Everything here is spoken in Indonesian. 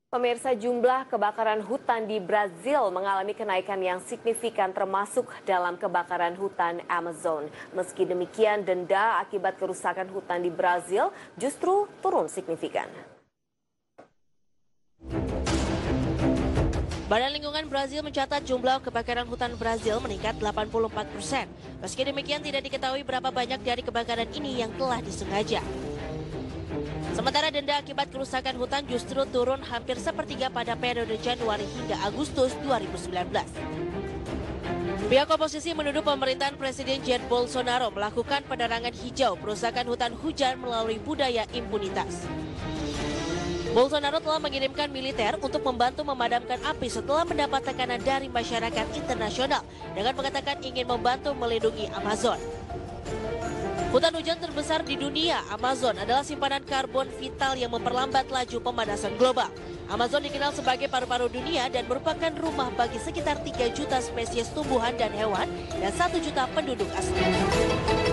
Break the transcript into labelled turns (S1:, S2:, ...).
S1: Pemirsa, jumlah kebakaran hutan di Brazil mengalami kenaikan yang signifikan termasuk dalam kebakaran hutan Amazon. Meski demikian, denda akibat kerusakan hutan di Brazil justru turun signifikan.
S2: Badan Lingkungan Brazil mencatat jumlah kebakaran hutan Brazil meningkat 84%. Meski demikian, tidak diketahui berapa banyak dari kebakaran ini yang telah disengaja. Sementara denda akibat kerusakan hutan justru turun hampir sepertiga pada periode Januari hingga Agustus 2019. Pihak oposisi menuduh pemerintahan Presiden Jair Bolsonaro melakukan penerangan hijau perusakan hutan hujan melalui budaya impunitas. Bolsonaro telah mengirimkan militer untuk membantu memadamkan api setelah mendapat tekanan dari masyarakat internasional dengan mengatakan ingin membantu melindungi Amazon. Hutan hujan terbesar di dunia, Amazon, adalah simpanan karbon vital yang memperlambat laju pemanasan global. Amazon dikenal sebagai paru-paru dunia dan merupakan rumah bagi sekitar 3 juta spesies tumbuhan dan hewan dan 1 juta penduduk asli.